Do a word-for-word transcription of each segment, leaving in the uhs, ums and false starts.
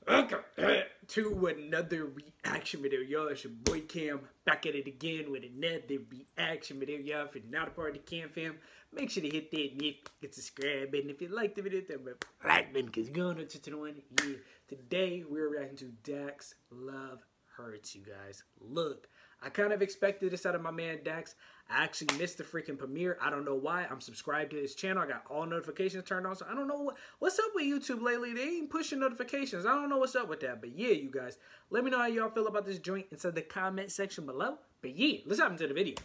Welcome to another reaction video, y'all. It's your boy Cam back at it again with another reaction video, y'all. If you're not a part of the Cam fam, make sure to hit that get subscribe button. If you like the video, hit that like button because you're going to the one. Yeah. Today we're reacting to Dax Love Hurts, you guys. Look, I kind of expected this out of my man Dax. I actually missed the freaking premiere. I don't know why. I'm subscribed to his channel. I got all notifications turned on. So I don't know what, what's up with YouTube lately. They ain't pushing notifications. I don't know what's up with that. But yeah, you guys, let me know how y'all feel about this joint inside the comment section below. But yeah, let's hop into the video.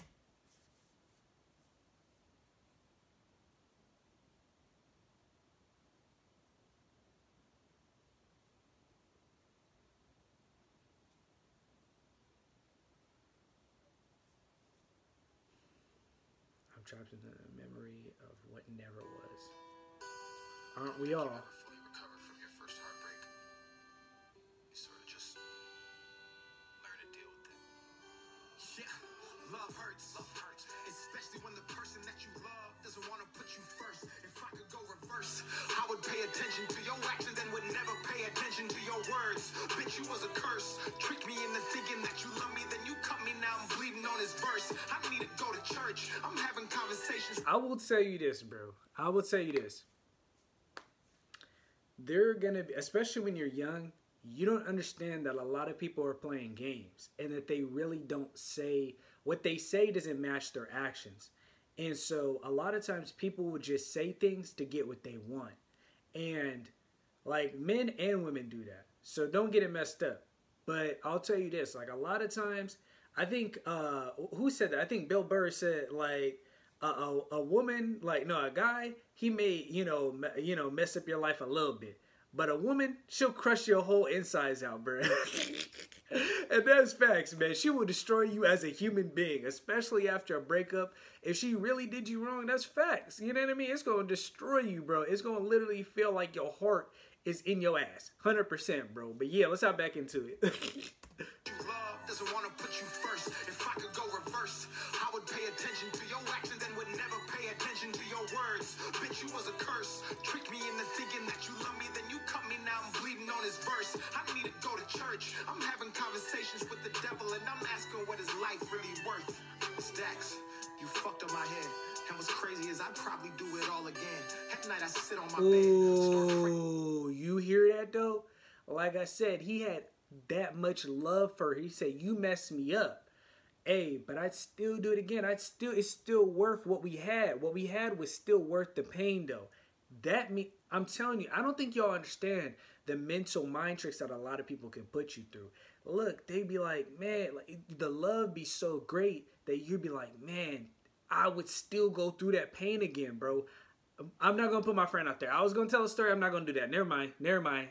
Trapped in the memory of what never was. Aren't we all? You never fully recovered from your first heartbreak. You sort of just learn to deal with it. Yeah, love hurts. Love hurts. Especially when the person that you love doesn't want to put you first. If I could go reverse, I would pay attention to your actions and would never pay attention to your words. Bitch, you was a curse. Trick me into thinking that you love me, then you cut me. Now I'm bleeding on this verse. I need to go to church. I'm having conversations. I will tell you this, bro. I will tell you this. They're gonna be, especially when you're young, you don't understand that a lot of people are playing games and that they really don't say what they say doesn't match their actions. And so a lot of times people will just say things to get what they want. And like men and women do that. So don't get it messed up. But I'll tell you this, like a lot of times, I think, uh, who said that? I think Bill Burr said like a, a, a woman, like, no, a guy, he may, you know, me, you know, mess up your life a little bit. But a woman, she'll crush your whole insides out, bro. And that's facts, man. She will destroy you as a human being, especially after a breakup. If she really did you wrong, that's facts. You know what I mean? It's going to destroy you, bro. It's going to literally feel like your heart is in your ass. one hundred percent, bro. But yeah, let's hop back into it. Love doesn't want to put you first. If I could go reverse, I would pay attention to your actions and would never pay attention to your words. Bitch, you was a curse. Trick me into thinking that you love me, then you cut me. Now I'm bleeding on this verse. I need to go to church. I'm having conversations with the devil and I'm asking what is life really worth. It's Dax. You fucked up my head. And what's crazy is I'd probably do it all again. At night I sit on my Ooh, bed. You hear that though? Like I said, he had that much love for her. He said, you messed me up. Hey, but I'd still do it again. I'd still, it's still worth what we had. What we had was still worth the pain though. That me, I'm telling you, I don't think y'all understand the mental mind tricks that a lot of people can put you through. Look, they be like, man, like, the love be so great that you'd be like, man, I would still go through that pain again, bro. I'm not going to put my friend out there. I was going to tell a story. I'm not going to do that. Never mind. Never mind.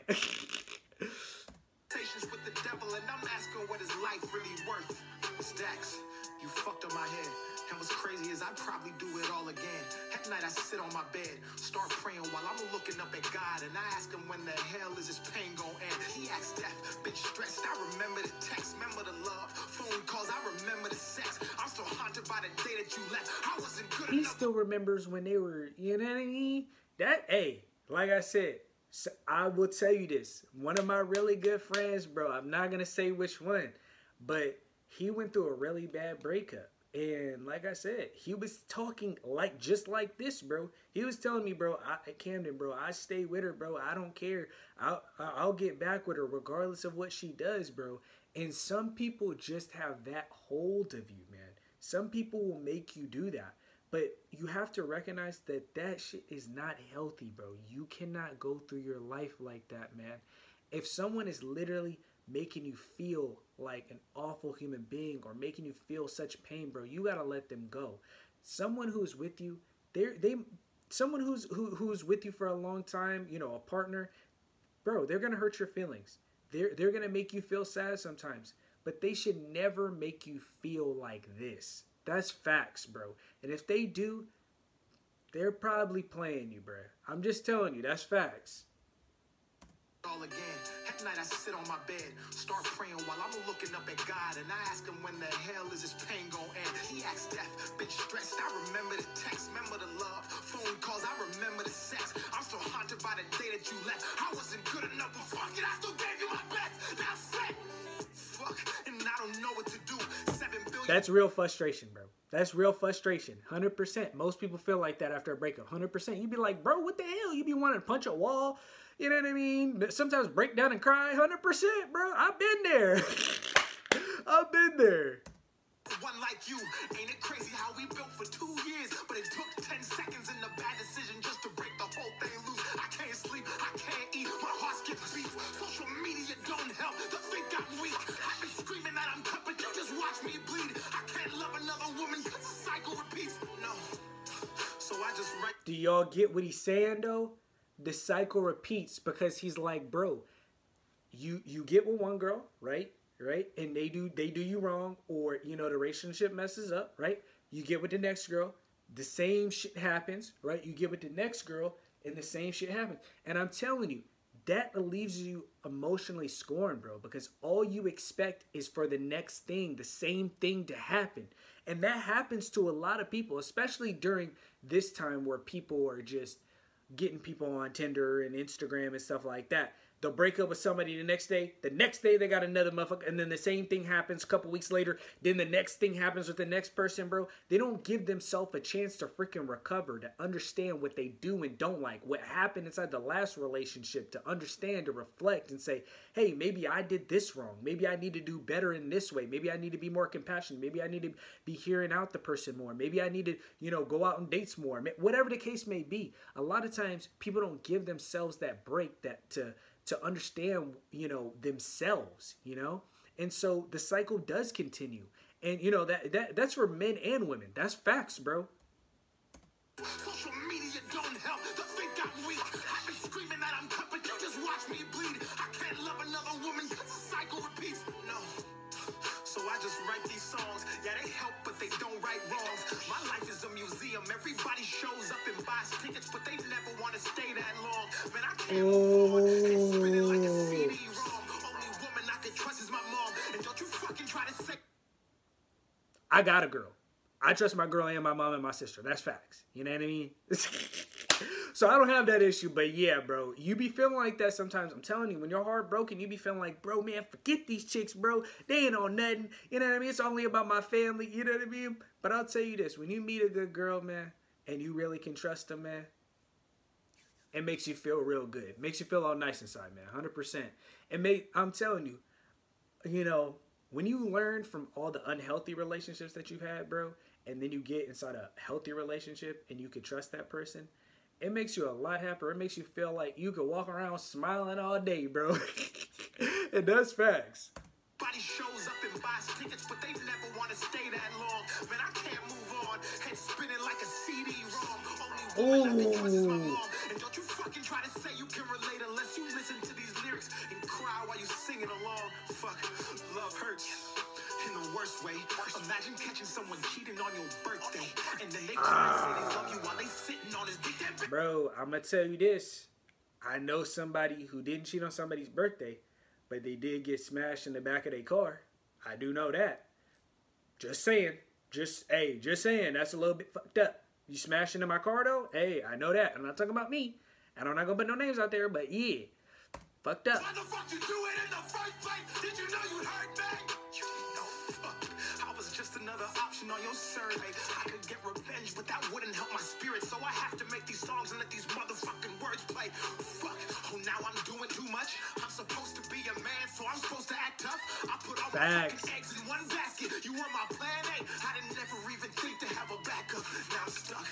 With the devil and I'm asking what is life really worth. It's Dax. You fucked up my head. And what's crazy is I'd probably do it all again. At night I sit on my bed, start praying while I'm looking up at God, and I ask him when the hell is this pain gonna end. He acts deaf, bitch stressed. I remember the text, remember the love, phone calls, I remember the sex. I'm still haunted by the day that you left. I wasn't good he enough. He still remembers when they were, you know what I mean? That, hey, like I said, so I will tell you this. One of my really good friends, bro, I'm not going to say which one, but he went through a really bad breakup. And like I said, he was talking like just like this, bro. He was telling me, bro, I, Camden, bro, I stay with her, bro. I don't care. I'll, I'll get back with her regardless of what she does, bro. And some people just have that hold of you, man. Some people will make you do that. But you have to recognize that that shit is not healthy, bro. You cannot go through your life like that, man. If someone is literally making you feel like an awful human being or making you feel such pain, bro, you gotta let them go. Someone who's with you, they're they someone who's who, who's with you for a long time, you know, a partner, bro, they're gonna hurt your feelings. They're they're gonna make you feel sad sometimes, but they should never make you feel like this. That's facts, bro. And if they do, they're probably playing you, bro. I'm just telling you, that's facts. All again. At night I sit on my bed, start praying while I'm looking up at God, and I ask him when the hell is this pain gonna end. He acts deaf, bitch stressed. I remember the text, remember the love, phone calls, I remember the sex. I'm still haunted by the day that you left. I wasn't good enough, but fuck it, I still gave you That's real frustration, bro. That's real frustration. one hundred percent. Most people feel like that after a breakup. one hundred percent. You'd be like, bro, what the hell? You be wanting to punch a wall. You know what I mean? Sometimes break down and cry. one hundred percent, bro. I've been there. I've been there. One like you, ain't it crazy how we built for two years, but it took ten seconds in the bad decision just to break the whole thing loose. I can't sleep, I can't eat, my heart skips beats. Social media don't help, the think I'm weak. I've been screaming that I'm cut, but you just watch me bleed. I can't love another woman cause the cycle repeats. No, so I just write. Do y'all get what he's saying though? The cycle repeats because he's like, bro, you you get with one girl, right? Right? And they do they do you wrong, or you know the relationship messes up, right? You get with the next girl, the same shit happens, right? You get with the next girl and the same shit happens. And I'm telling you, that leaves you emotionally scorned, bro, because all you expect is for the next thing, the same thing to happen. And that happens to a lot of people, especially during this time where people are just getting people on Tinder and Instagram and stuff like that. They'll break up with somebody the next day. The next day, they got another motherfucker. And then the same thing happens a couple weeks later. Then the next thing happens with the next person, bro. They don't give themselves a chance to freaking recover, to understand what they do and don't like, what happened inside the last relationship, to understand, to reflect and say, hey, maybe I did this wrong. Maybe I need to do better in this way. Maybe I need to be more compassionate. Maybe I need to be hearing out the person more. Maybe I need to, you know, go out on dates more. Whatever the case may be. A lot of times, people don't give themselves that break that to... to understand, you know, themselves, you know? And so the cycle does continue. And, you know, that, that that's for men and women. That's facts, bro. Social media don't help. The think I'm weak. I've been screaming that I'm cut, but you just watch me bleed. I can't love another woman because the cycle repeats. No. So I just write these songs. Yeah, they help, but they don't right wrongs. My life is a museum. Everybody shows up and buys tickets, but they never want to stay that long. Man, I can't move on. It's spinning like a C D ROM. Only woman I can trust is my mom. And don't you fucking try to say. I got a girl. I trust my girl and my mom and my sister. That's facts. You know what I mean? So I don't have that issue, but yeah, bro, you be feeling like that sometimes. I'm telling you, when you're heartbroken, you be feeling like, bro, man, forget these chicks, bro. They ain't on nothing. You know what I mean? It's only about my family. You know what I mean? But I'll tell you this, when you meet a good girl, man, and you really can trust them, man, it makes you feel real good. It makes you feel all nice inside, man, one hundred percent. And make, I'm telling you, you know, when you learn from all the unhealthy relationships that you've had, bro, and then you get inside a healthy relationship and you can trust that person, it makes you a lot happier. It makes you feel like you could walk around smiling all day, bro. It does facts. Body shows up and buys tickets, but they never want to stay that long. Man, I can't move on. Head spinning like a C D ROM. Only woman I can trust is my mom. And don't you fucking try to say you can relate unless you listen to these lyrics and cry while you singing along. Fuck, love hurts. In the worst way. Imagine catching someone cheating on your birthday, and then they cry and say they love you while they sitting on his dick. Bro, I'm gonna tell you this. I know somebody who didn't cheat on somebody's birthday, but they did get smashed in the back of their car. I do know that. Just saying. Just, hey, just saying. That's a little bit fucked up. You smashed into my car, though? Hey, I know that. I'm not talking about me. And I'm not gonna put no names out there, but yeah. Fucked up. Why the fuck you do it in the first place? Did you know you hurt me? You know, fuck. I was just another option on your survey. I could get revenge, but that wouldn't help my spirit. So I have to make these songs and let these motherfucking words play. Fuck. Oh, now I'm doing too much. I'm supposed to be a man, so I'm supposed to act tough. I put all my fucking eggs in one basket. You were my plan A. I didn't never even think to have a backup. Now I'm stuck.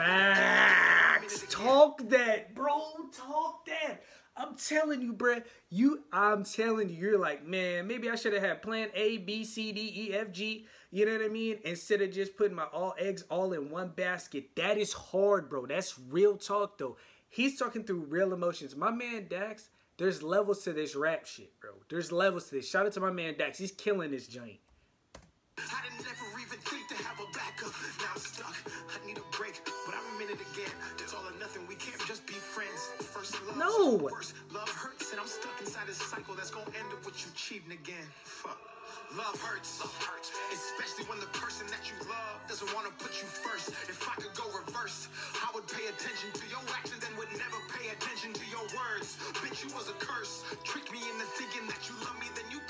Facts. Talk that, bro. Talk that. I'm telling you, bruh, you, I'm telling you, you're like, man, maybe I should have had plan A, B, C, D, E, F, G, you know what I mean? Instead of just putting my all eggs all in one basket. That is hard, bro. That's real talk, though. He's talking through real emotions. My man, Dax, there's levels to this rap shit, bro. There's levels to this. Shout out to my man, Dax. He's killing this joint. I didn't never even think to have a backup. Now I'm stuck. I need a break, but I'm in it again. It's all or nothing. We can't just be friends. First love, no. Worst love hurts, and I'm stuck inside this cycle that's gonna end up with you cheating again. Fuck. Love hurts, love hurts, especially when the person that you love doesn't want to put you first. If I could go reverse, I would pay attention to your actions and would never pay attention to your words. Bitch, you was a curse. Tricked me into thinking that you love me, then you cut me now.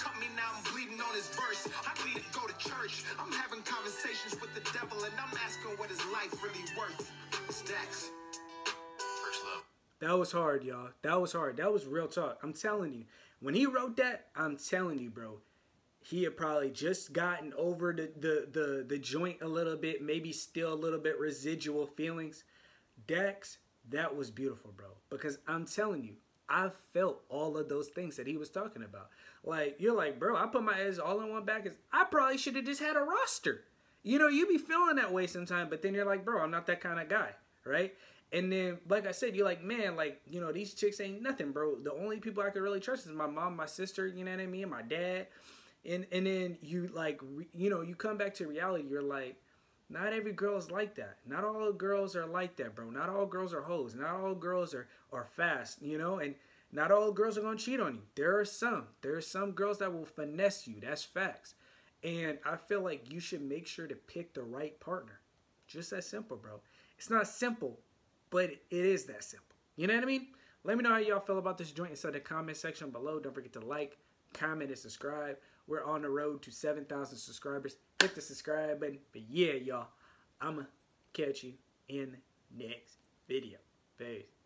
now I'm bleeding on his verse. I need to go to church. I'm having conversations with the devil, and I'm asking what his life really worth. It's Dex. First love. That was hard, y'all. That was hard. That was real talk. I'm telling you. When he wrote that, I'm telling you, bro, he had probably just gotten over the, the, the, the joint a little bit, maybe still a little bit residual feelings. Dex, that was beautiful, bro. Because I'm telling you, I felt all of those things that he was talking about. Like, you're like, bro, I put my eggs all in one basket. I probably should have just had a roster. You know, you be feeling that way sometimes, but then you're like, bro, I'm not that kind of guy, right? And then, like I said, you're like, man, like, you know, these chicks ain't nothing, bro. The only people I can really trust is my mom, my sister, you know what I mean, and my dad. And and then you, like, re, you know, you come back to reality. You're like, not every girl is like that. Not all girls are like that, bro. Not all girls are hoes. Not all girls are, are fast, you know. And not all girls are going to cheat on you. There are some. There are some girls that will finesse you. That's facts. And I feel like you should make sure to pick the right partner. Just that simple, bro. It's not simple, but it is that simple. You know what I mean? Let me know how y'all feel about this joint inside the comment section below. Don't forget to like, comment, and subscribe. We're on the road to seven thousand subscribers. Hit the subscribe button. But yeah, y'all, I'm going to catch you in the next video. Peace.